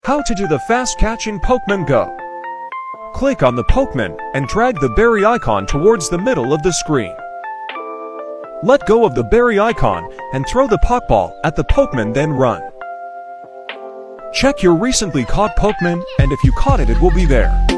How to do the fast catch in Pokémon Go. Click on the Pokémon and drag the berry icon towards the middle of the screen. Let go of the berry icon and throw the Pokeball at the Pokémon, then run. Check your recently caught Pokémon, and if you caught it, it will be there.